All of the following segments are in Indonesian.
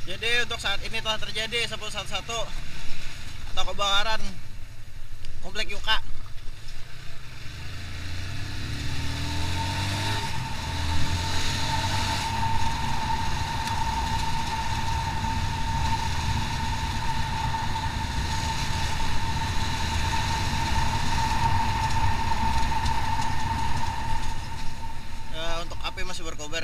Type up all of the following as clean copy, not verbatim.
Jadi untuk saat ini telah terjadi 1011 atau kebakaran komplek Yuka. Untuk api masih berkobar.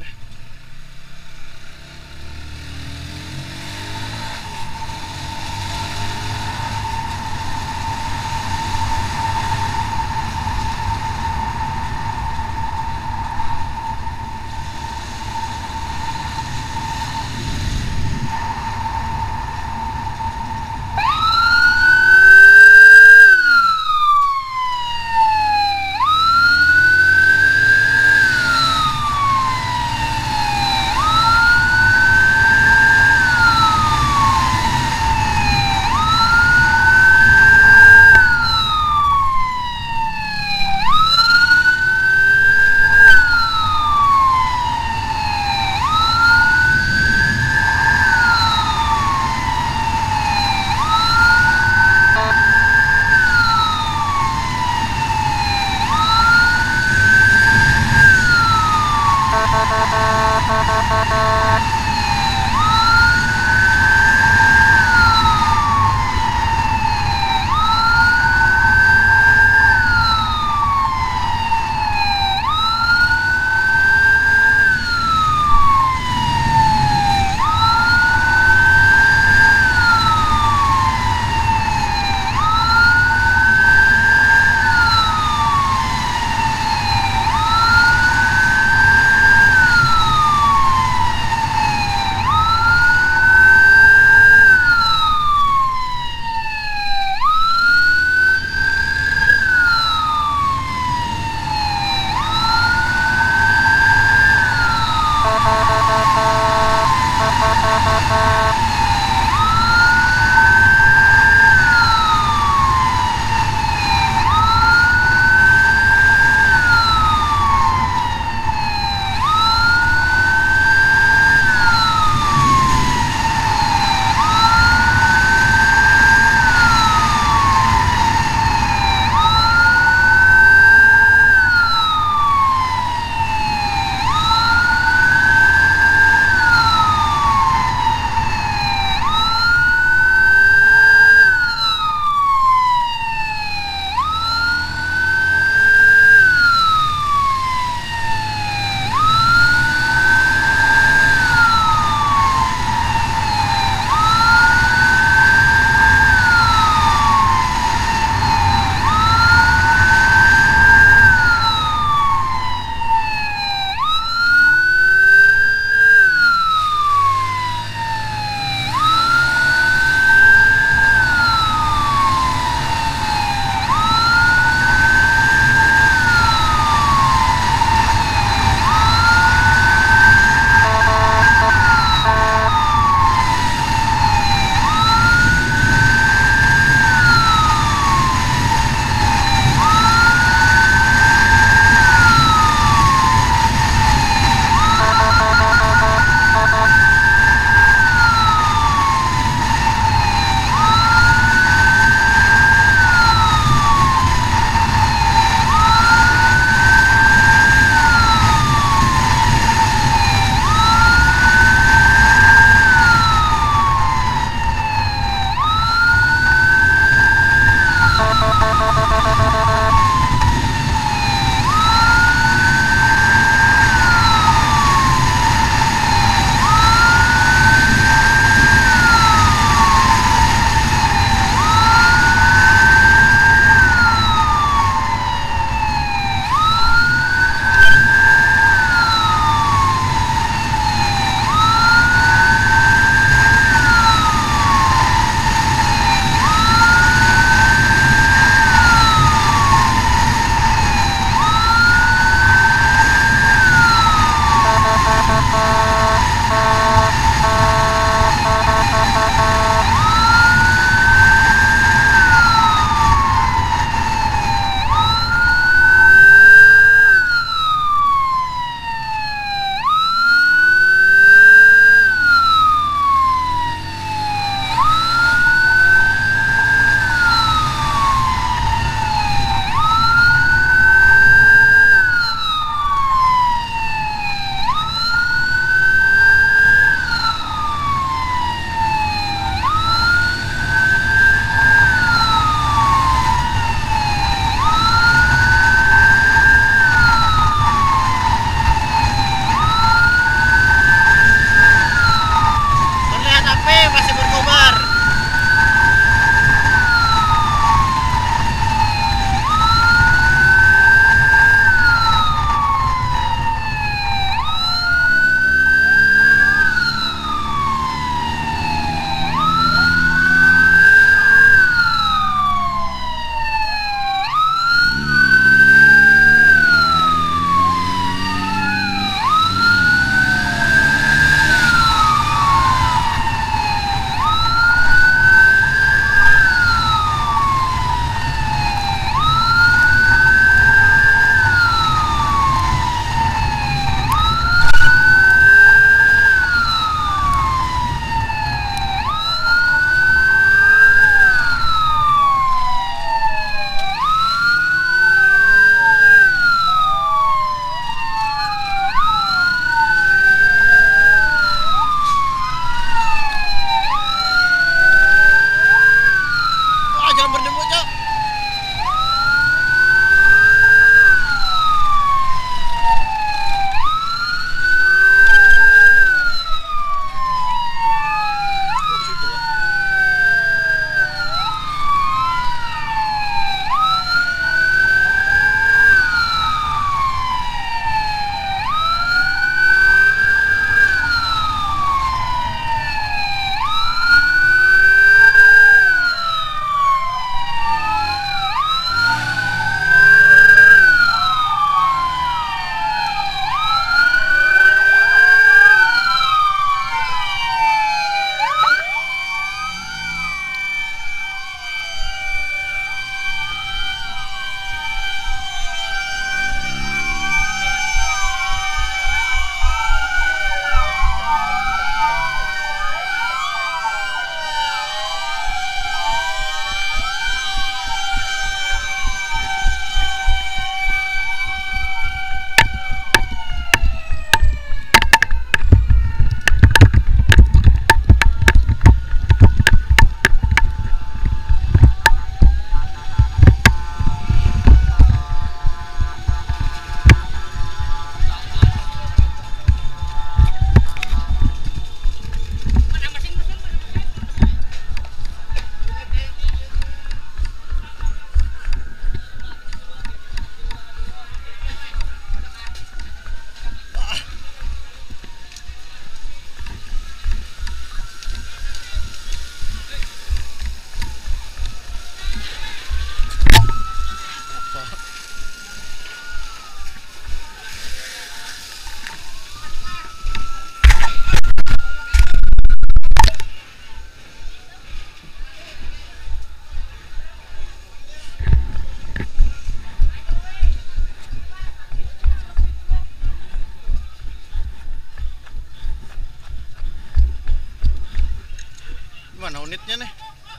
mana unitnya nih?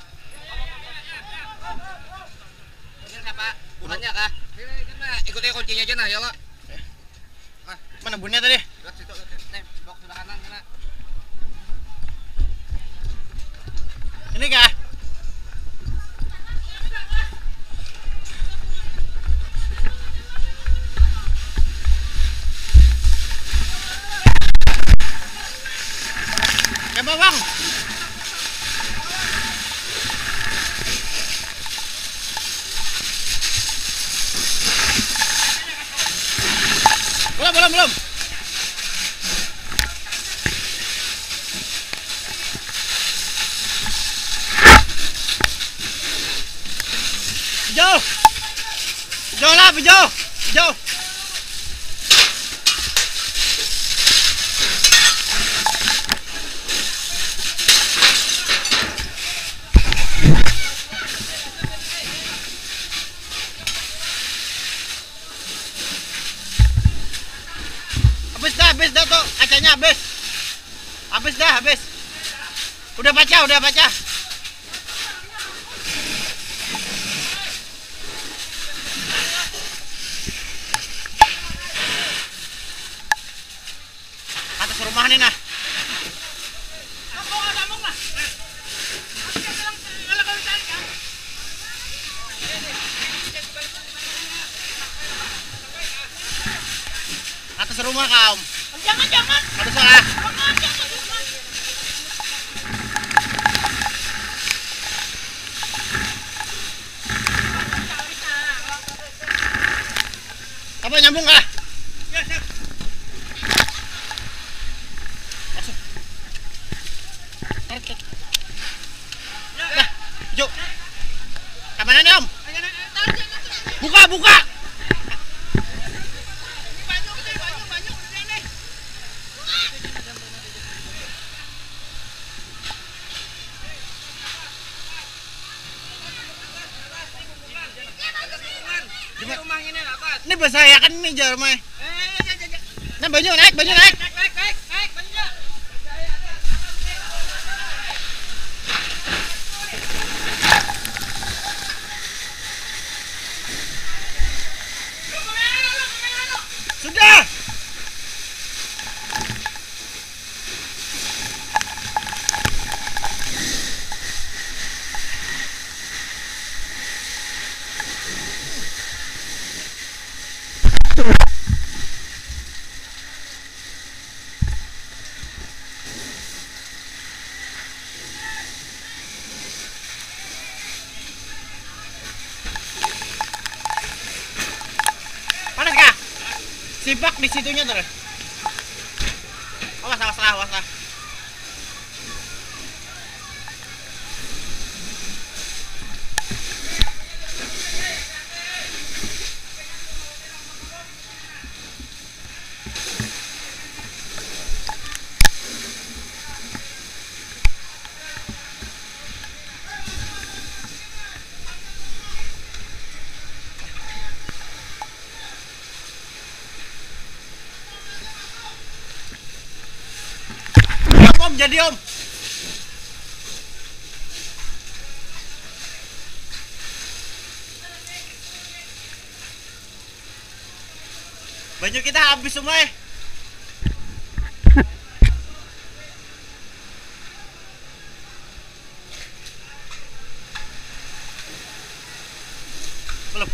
Ini Pak, bunanya kah? Ikuti kuncinya aja nah, ya lo. Mana bunnya tadi? Lihat situ, nih, blok sebelah kanan sana. Ini kah? Bang. Belum. Hijau. Hijau lah, hijau. Hijau. Habis dah tuh kacanya habis. Udah baca. Atas rumah nih nah. Atas rumah kaum. Jangan. Ada salah. Apa nyambung kah? Ya, siap. Masuk. Tarik. Dah, yuk. Kemana nih Om? Buka. Ini bahasa ya kan ini jar mah. Nah baju naik. Naik. Sudah. Panas kah? Sibak di situnya terus. Awas lah. Om jadi Om. Baju kita habis semua ya. Belum.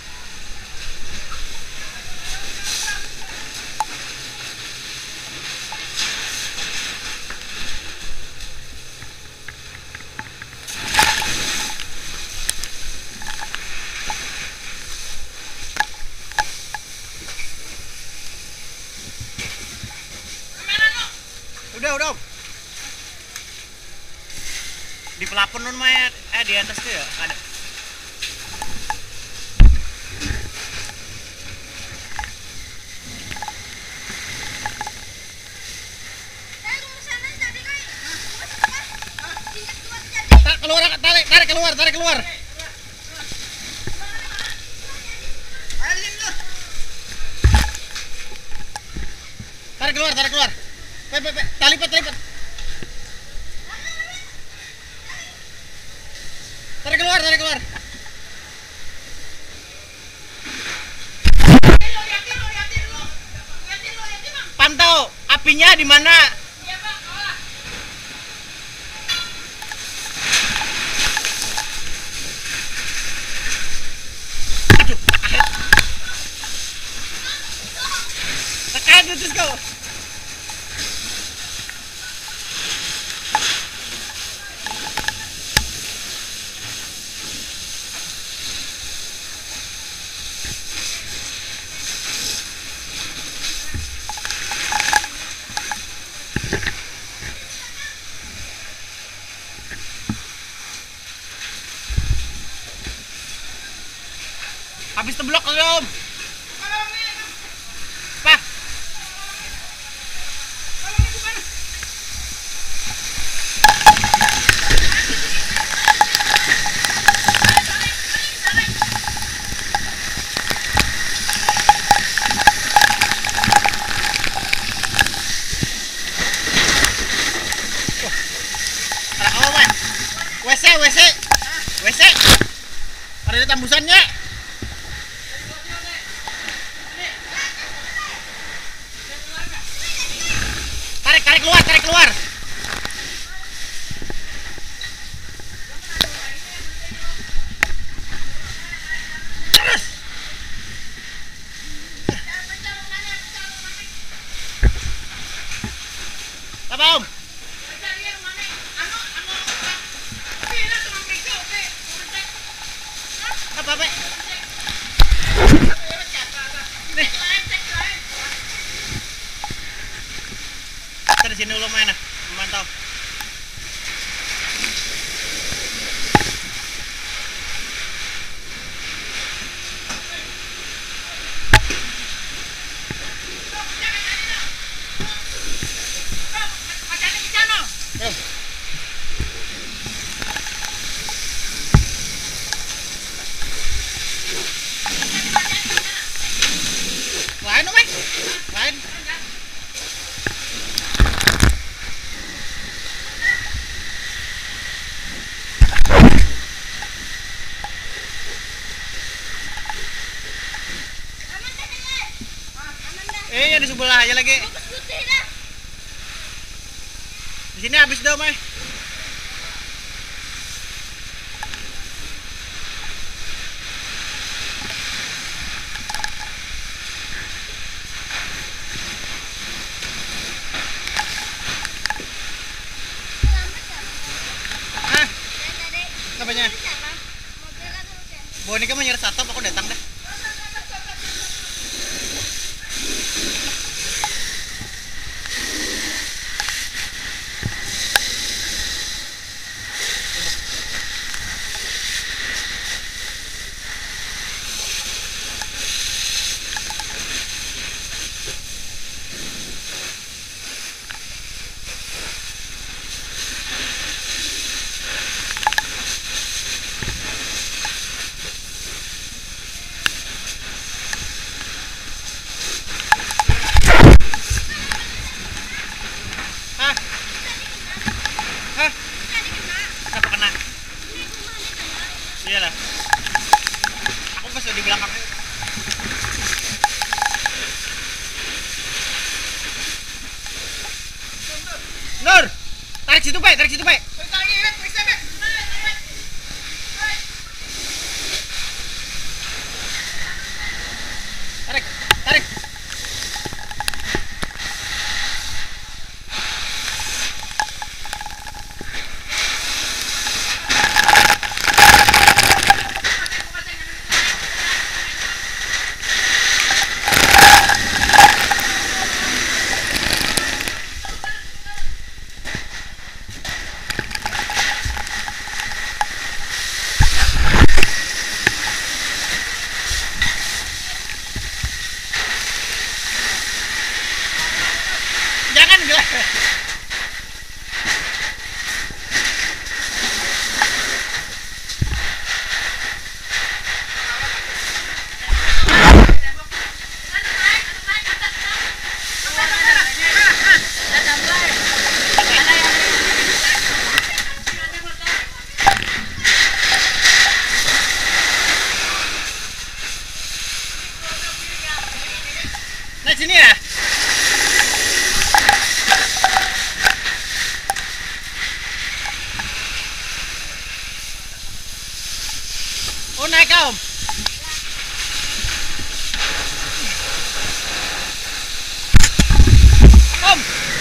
Udah. Di pelapon nun mah di atas tuh ya ada. Tarik keluar. Tarik keluar. Talipat. Ininya di mana? Aduh. Tekan terus kau. Habis teblok belum? Pak. Oh, man. WC. Ada di tembusannya. Tarik keluar. Terus. Apa, Om? Apa? Nih. Kita di sini dulu main, memantau. Lain, Om. Lain. Ya di sebelah aja lagi. Di sini habis dah, Mai. Hah? Apanya? Bonika mau nyari satop, aku datang dah. Kenapa kena? Iyalah. Aku pas di belakangnya. Nur, tarik situ, Pak. Tarik. Jangan gelas. Naik sini ya. Om. Om.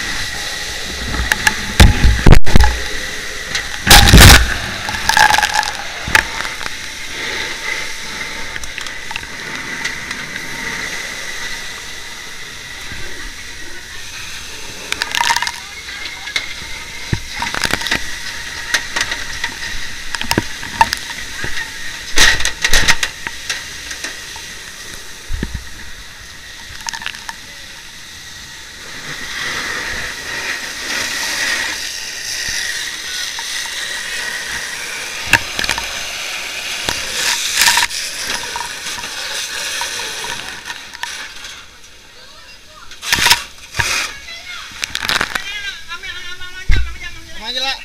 Aja lah.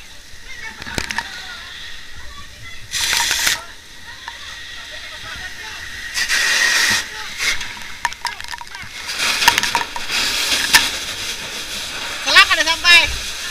Kelak ada sampai.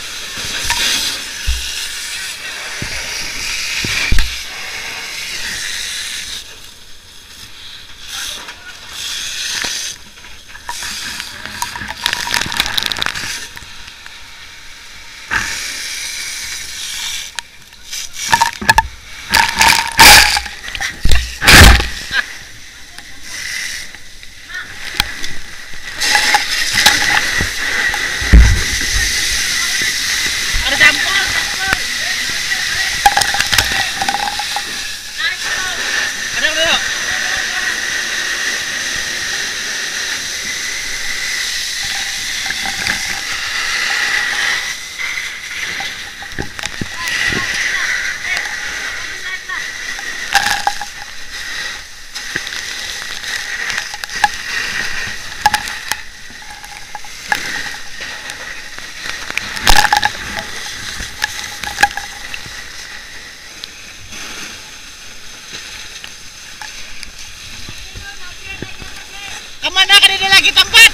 Kemana kan ini lagi tempat?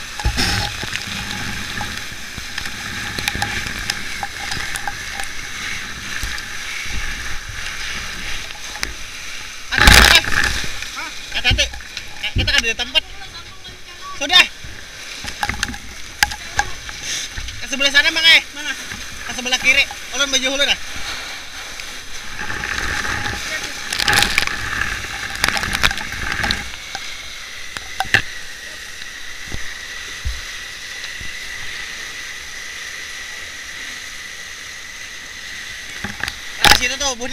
Hati-hati. Kita kan di tempat. Sudah. Ke sebelah sana Mang Mana? Ke sebelah kiri. Ulun baju hulu dah. Situ tuh buahnya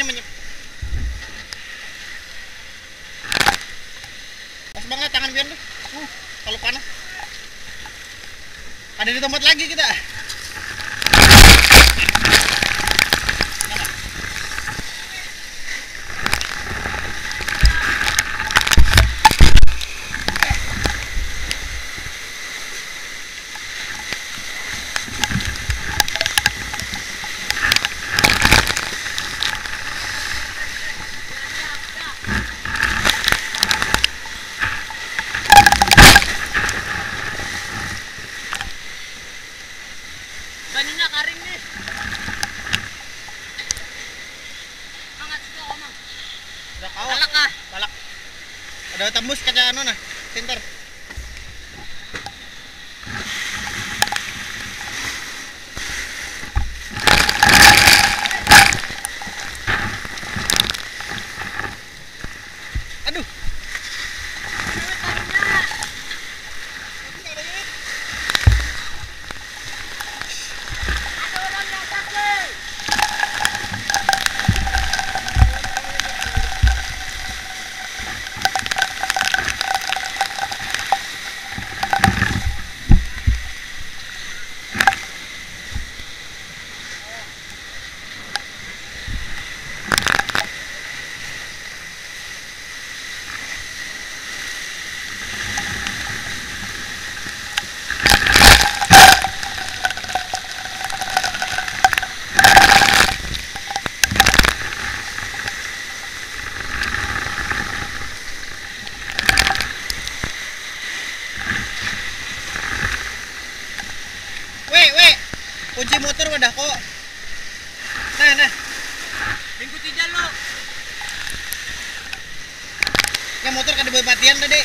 pas banget tangan Bian tuh. Kalau panas. Ada di tempat lagi kita. Banyunya karing nih. Banget itu omong. Udah kawat. Balak kah? Balak. Ada tembus kaca anu nah, sinter. Aduh. Kunci motor udah kok. Nah. Minggu 3 lo. Kayak motor kan dibawa matian tadi.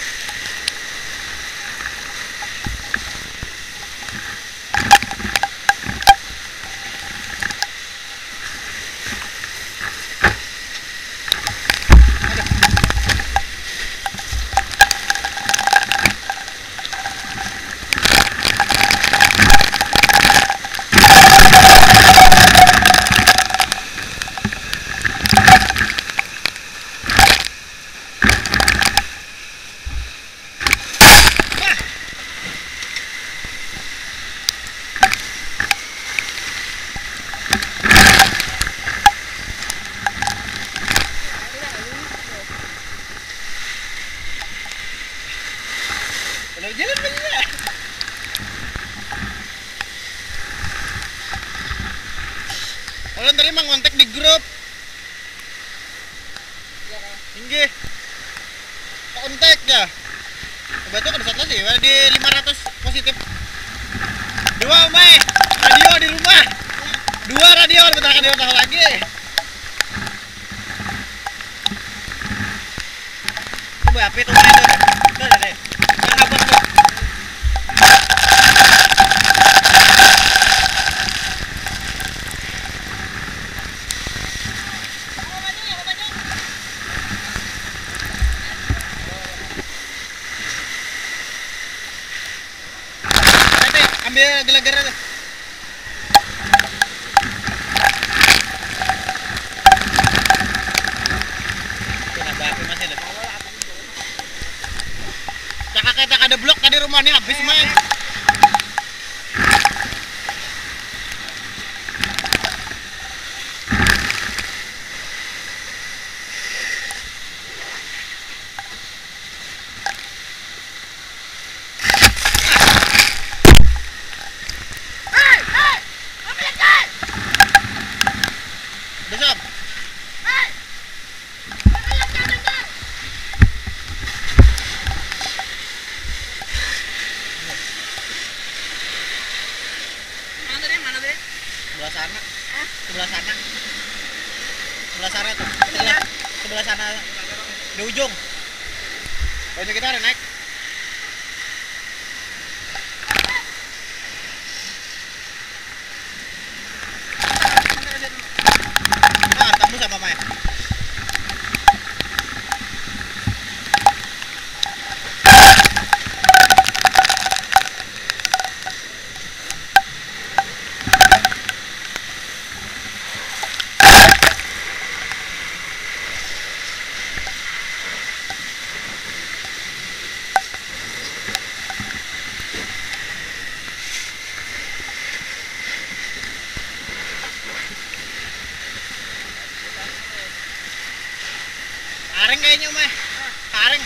Udah jalan banyak. Kalian tadi mah ngontek di grup. Inggih. Kontak ya. Coba tuh ada satu sih, di 500 positif. Dua Mai, radio di rumah. Dua radio, bentar kan dia lagi. Coba apa itu Mai tuh? Tuh deh. Yang abang tuh. Ambil gelagar aja. Kenapa api masih ada? Cakak ada blok tadi rumahnya habis main. Besok. Mana tadi? Sebelah sana. Sebelah sana. Sebelah sana tuh. Sebelah sana. Di ujung. Banyak kita ada naik. Ah, tembus sama Maya. Areng kayaknya mah. Areng.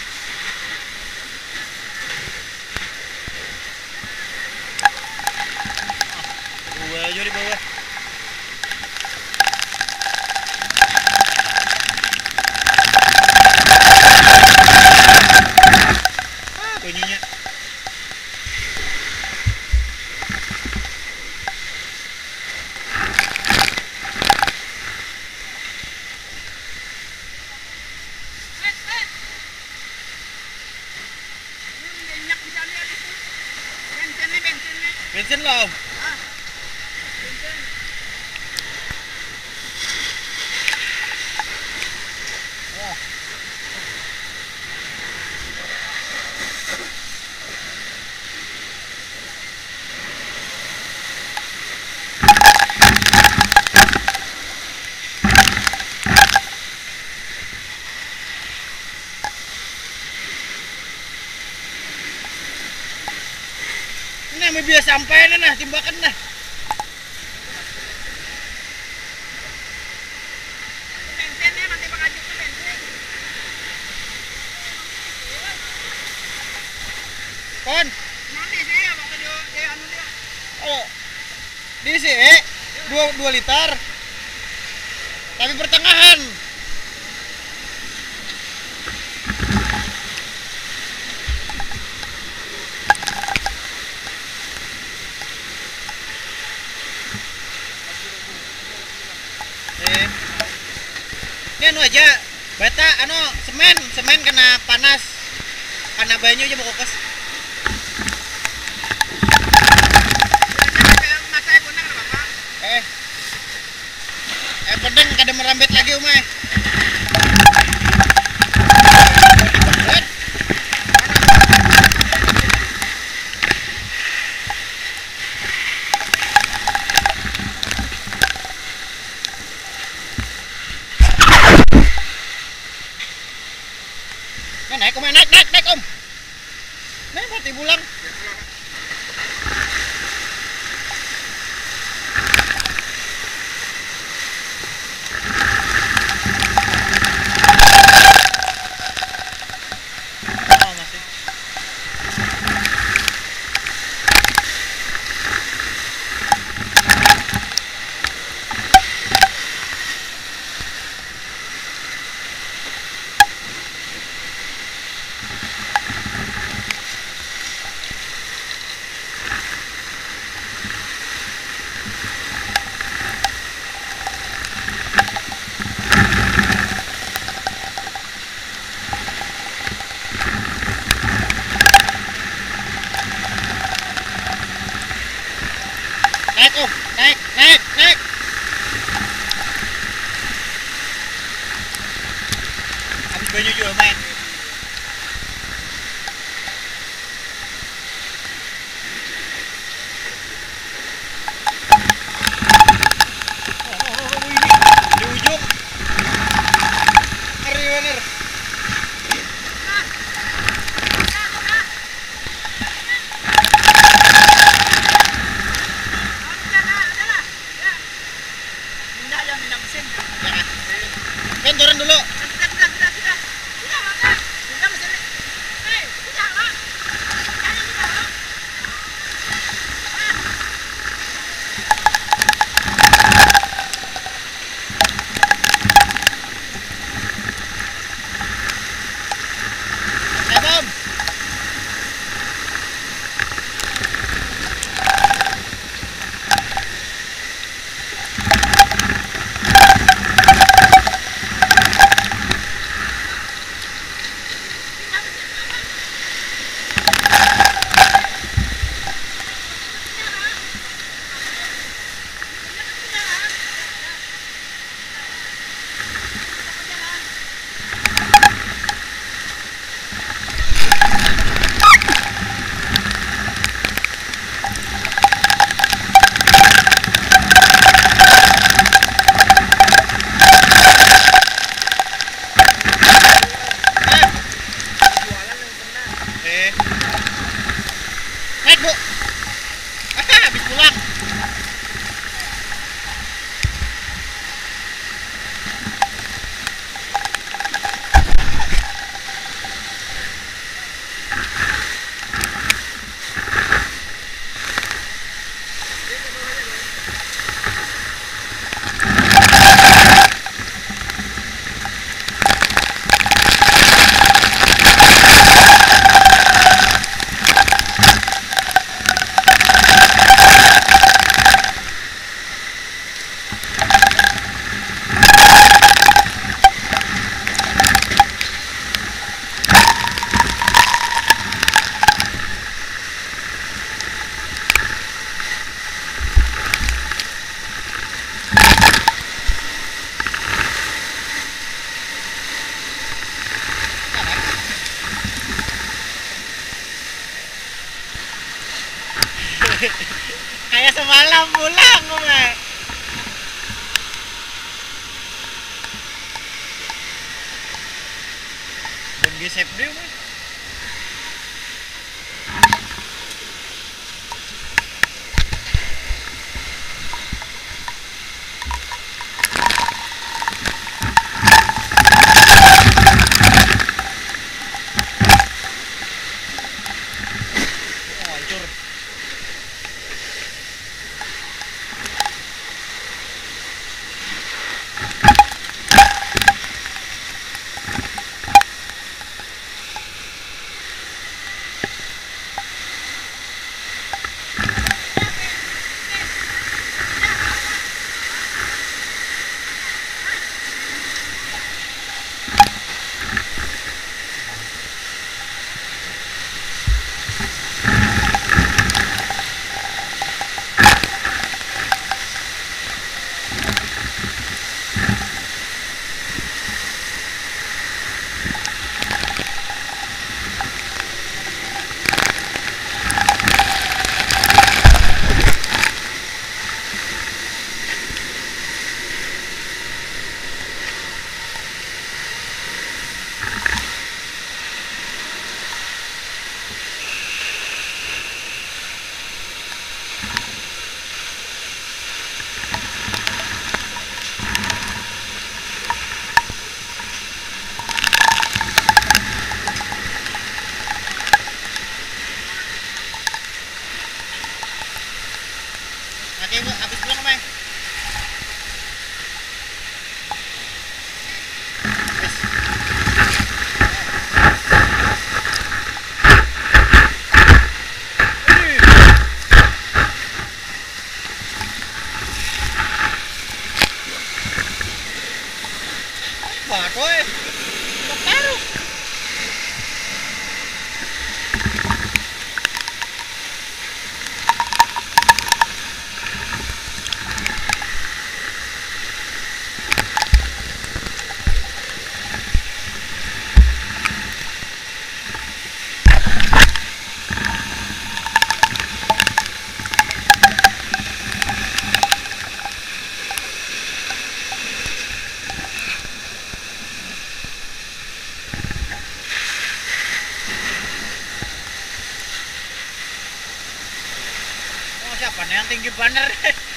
Gua aja di bawah. Bunyinya. Bensin loh. Ini mau biasa sampai nah timbakan nah. Bensinnya nanti bakal cukup bensin. Kon, Nanti sih abang di anu dia. oh, diisi 2 liter. Tapi pertengahan. Ini anu aja Beta anu semen kena panas. Karena banyu aja mau kokes. Pedeng kada merambet lagi umay. Naik umay, naik om. Naik mati bulang. Naik om, naik. Habis banyu juga main. Ini di ujung. Ngeri bener. Ben turun dulu. Bom. Naik bu. Habis pulang. Kayak semalam pulang umay. Dan gesep deh umay. Hancur. Pulang, Mai. Bakoy. Taruh. Oh, siapa nih yang tinggi banner?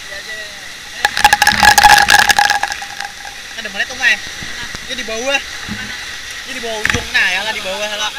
Ada mana tuh, Mai? Ini di bawah. Ini di bawah ujung, nah ya lah di bawah lah.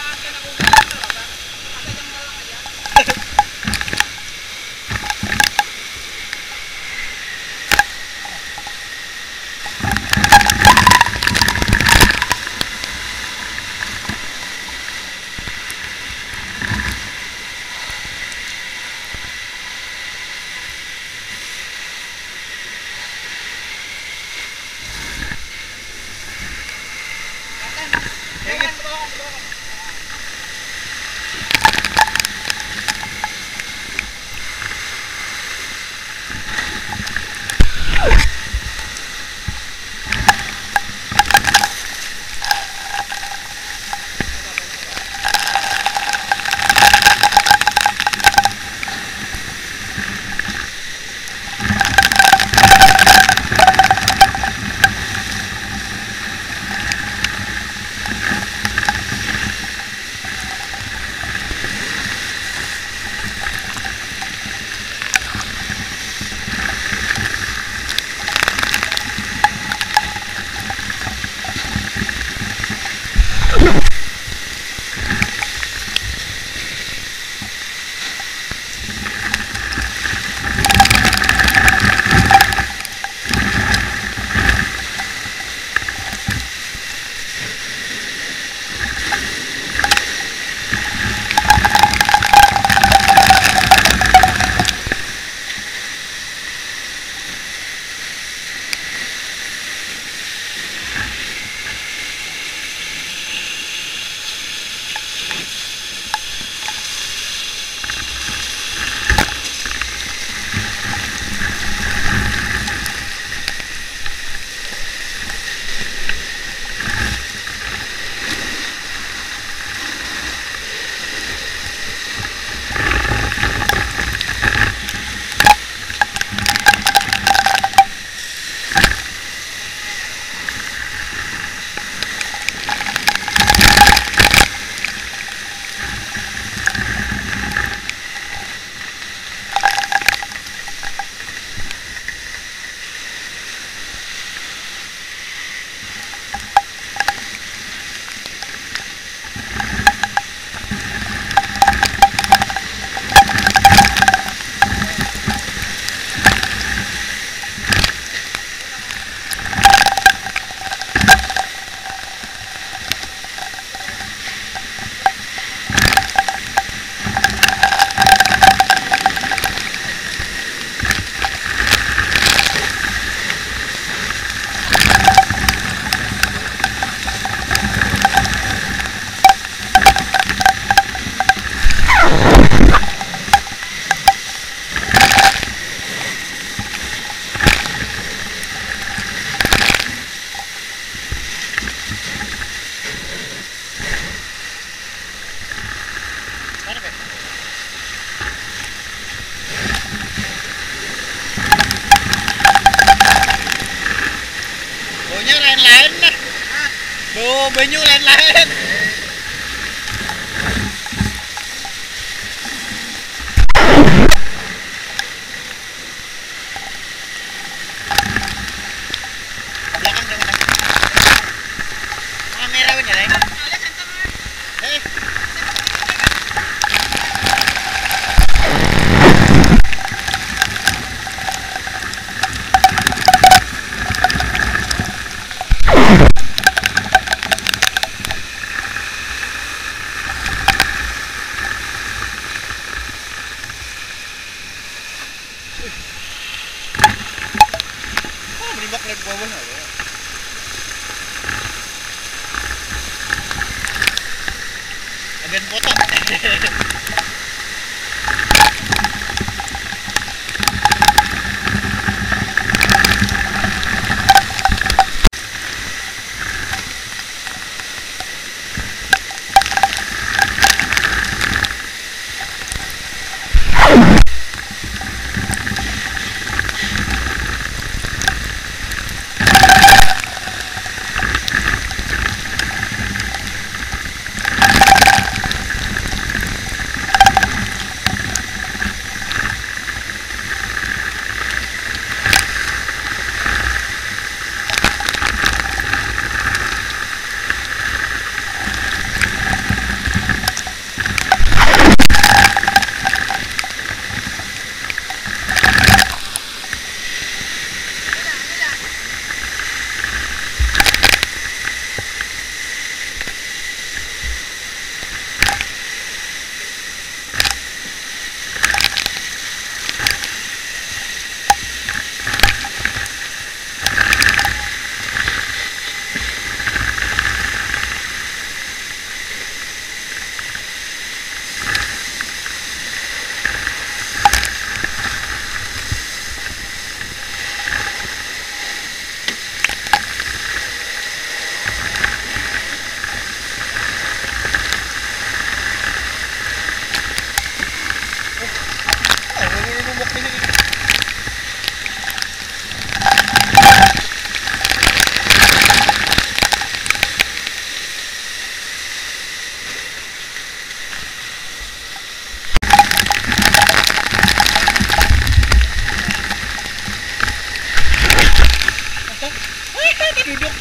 Tuh, banyu lain-lain. Belakang jangan. Kamera bener ya. Eh. menimbak ke bawah. Agen foto. Duduk.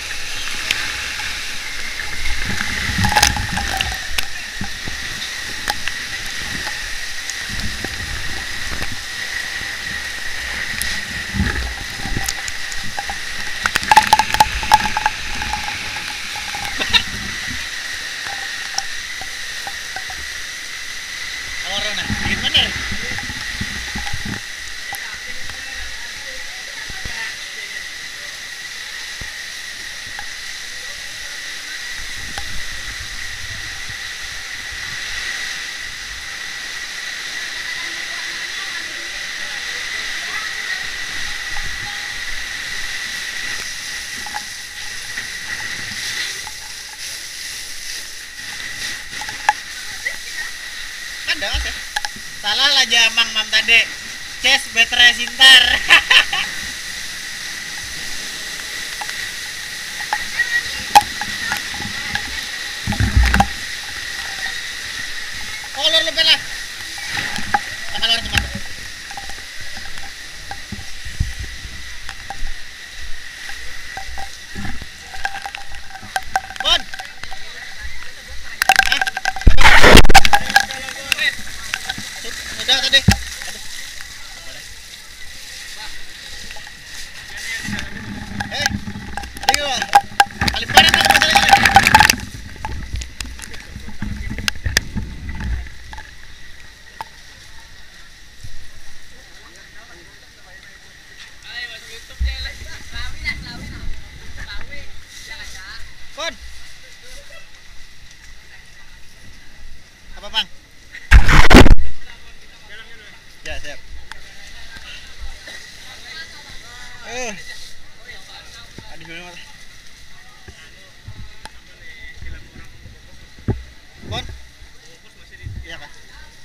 Orang nah, gimana? Ada mas ya? Salah lah jamang mam tadi. Ces baterai sintar. Kolor lu pelah. Kolor cepat. Bon. Udah tadi. Tadi gua. Kali panen aku masalahnya. Bon. Apa bang? Ya siap. Aduh gimana mas? Bon? Iya kak.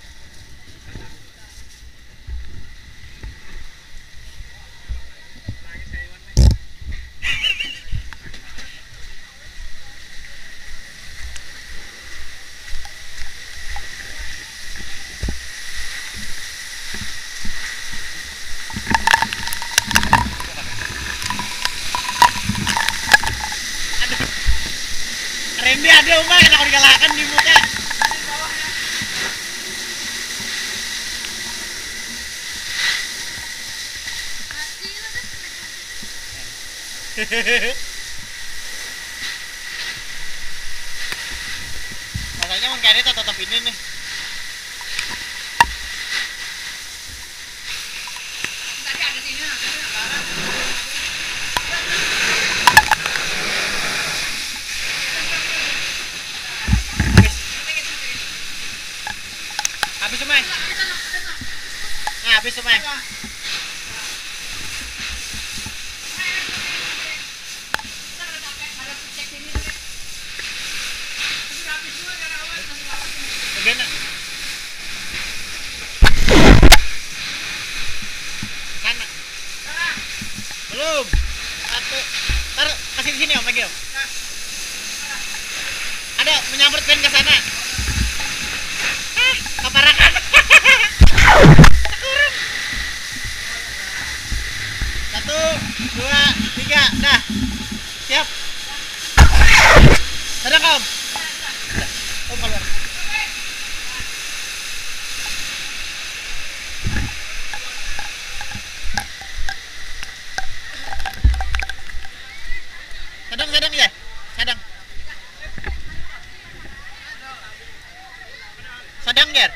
Randy ada umah kena dikalahkan di muka. Masanya mengkari tetap ini nih. Om. Satu. Ntar kasih di sini Om lagi Om. Ada menyambar pen ke sana. Kaparakan. Satu, dua, tiga, dah. Siap. Sadang Om. Om keluar. Sadang ya. Sadang. Sadang Ger.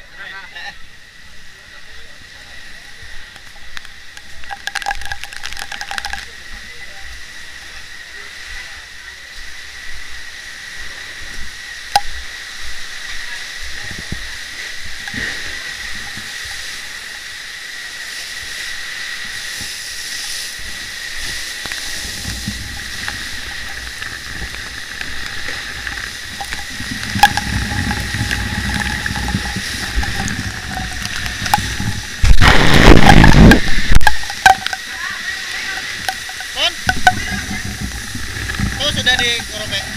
Tuh sudah di Gorope.